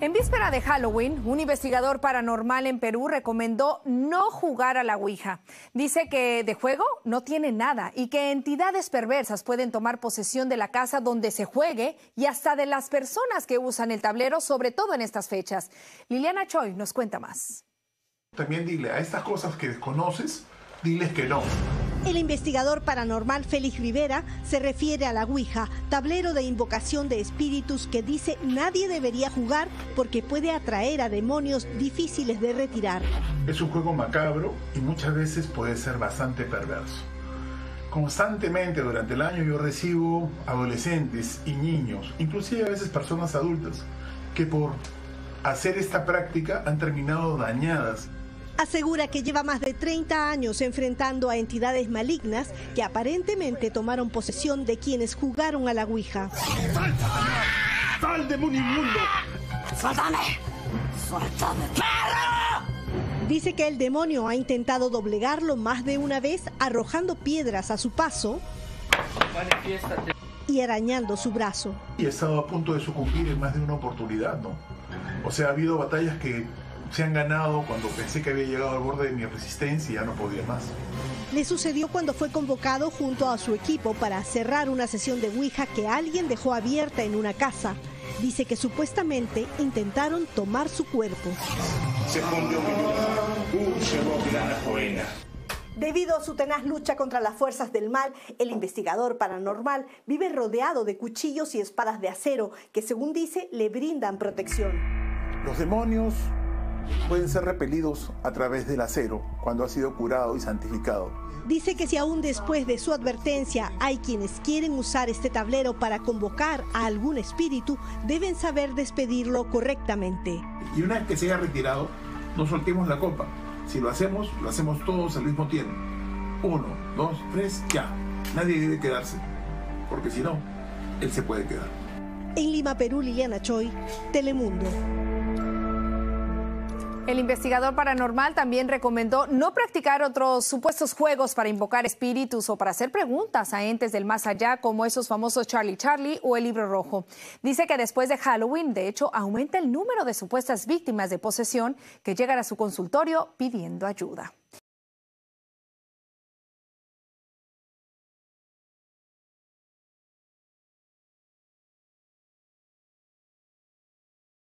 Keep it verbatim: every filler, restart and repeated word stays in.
En víspera de Halloween, un investigador paranormal en Perú recomendó no jugar a la Ouija. Dice que de juego no tiene nada y que entidades perversas pueden tomar posesión de la casa donde se juegue y hasta de las personas que usan el tablero, sobre todo en estas fechas. Liliana Choi nos cuenta más. También dile a estas cosas que desconoces, diles que no. El investigador paranormal Félix Rivera se refiere a la Ouija, tablero de invocación de espíritus que dice nadie debería jugar porque puede atraer a demonios difíciles de retirar. Es un juego macabro y muchas veces puede ser bastante perverso. Constantemente durante el año yo recibo adolescentes y niños, inclusive a veces personas adultas, que por hacer esta práctica han terminado dañadas. Asegura que lleva más de treinta años enfrentando a entidades malignas que aparentemente tomaron posesión de quienes jugaron a la Ouija. ¡Suéltame! ¡Sal, demonio inmundo! ¡Suéltame! ¡Suéltame, perro! Dice que el demonio ha intentado doblegarlo más de una vez, arrojando piedras a su paso Manifiéstate. Y arañando su brazo. Y he estado a punto de sucumbir en más de una oportunidad, ¿no? O sea, ha habido batallas que se han ganado cuando pensé que había llegado al borde de mi resistencia y ya no podía más. Le sucedió cuando fue convocado junto a su equipo para cerrar una sesión de Ouija que alguien dejó abierta en una casa. Dice que supuestamente intentaron tomar su cuerpo. Debido a su tenaz lucha contra las fuerzas del mal, el investigador paranormal vive rodeado de cuchillos y espadas de acero que, según dice, le brindan protección. Los demonios pueden ser repelidos a través del acero cuando ha sido curado y santificado. Dice que si aún después de su advertencia hay quienes quieren usar este tablero para convocar a algún espíritu, deben saber despedirlo correctamente. Y una vez que se haya retirado, no soltemos la copa. Si lo hacemos, lo hacemos todos al mismo tiempo. Uno, dos, tres, ya. Nadie debe quedarse, porque si no, él se puede quedar. En Lima, Perú, Liliana Choi, Telemundo. El investigador paranormal también recomendó no practicar otros supuestos juegos para invocar espíritus o para hacer preguntas a entes del más allá, como esos famosos Charlie Charlie o el Libro Rojo. Dice que después de Halloween, de hecho, aumenta el número de supuestas víctimas de posesión que llegan a su consultorio pidiendo ayuda.